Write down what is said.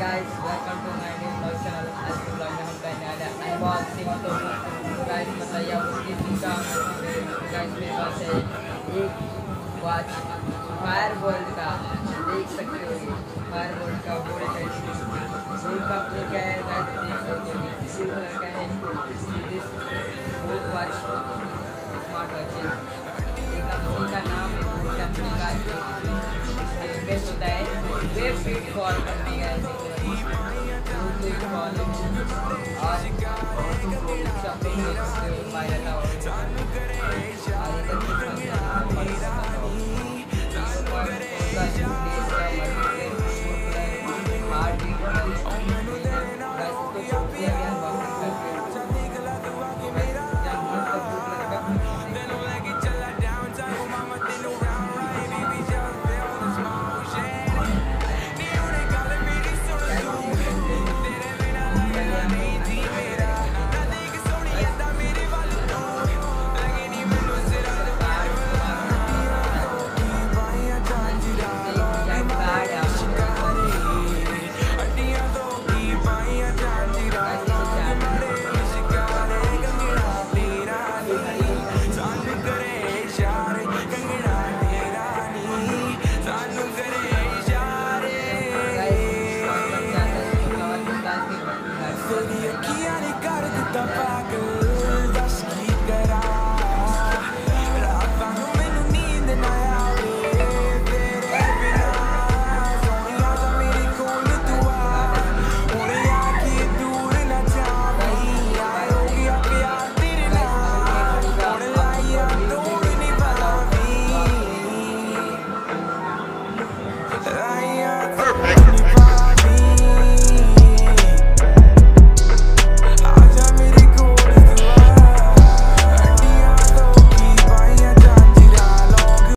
guys, welcome to my new vlog channel. आज के vlog में हम करने वाले हैं अनबॉक्सिंग। तो guys बताइए आप किसी का। guys मेरे पास है एक वॉच फायरबोल्ट का, देख सकते हो ये फायरबोल्ट का बोल्ट है। बोल्ट का क्या है guys, देख सकते हो ब्लू कलर का है। This bolt watch smart watch है। एक कंपनी का नाम है, कंपनी का बेस्ट होता है वेब फीड कॉल करने का है। और शॉपिंग फायदा था।